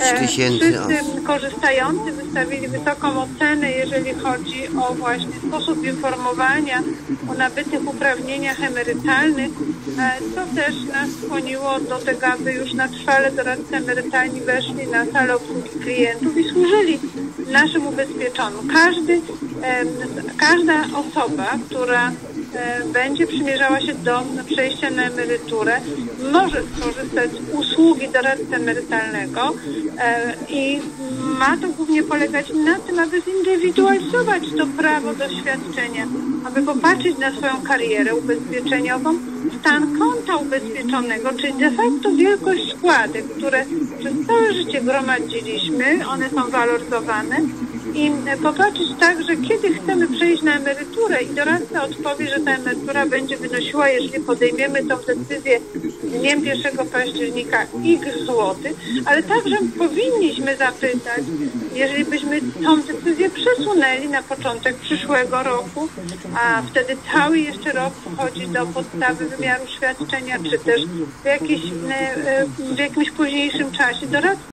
tysięcy osób. Wszyscy korzystający wystawili wysoką ocenę, jeżeli chodzi o właśnie sposób informowania o nabytych uprawnieniach emerytalnych, co też nas skłoniło do tego, aby już na trwale doradcy emerytalni weszli na salę obsługi klientów i służyli naszym ubezpieczonym. Każda osoba, która będzie przymierzała się do przejścia na emeryturę, może skorzystać z usługi doradcy emerytalnego i ma to głównie polegać na tym, aby zindywidualizować to prawo do świadczenia, aby popatrzeć na swoją karierę ubezpieczeniową, stan konta ubezpieczonego, czyli de facto wielkość składek, które przez całe życie gromadziliśmy, one są waloryzowane, i popatrzeć tak, że kiedy chcemy przejść na emeryturę i doradca odpowie, że ta emerytura będzie wynosiła, jeżeli podejmiemy tą decyzję dniem 1 października x złotych, ale także powinniśmy zapytać, jeżeli byśmy tą decyzję przesunęli na początek przyszłego roku, a wtedy cały jeszcze rok wchodzi do podstawy wymiaru świadczenia, czy też w jakimś późniejszym czasie, doradca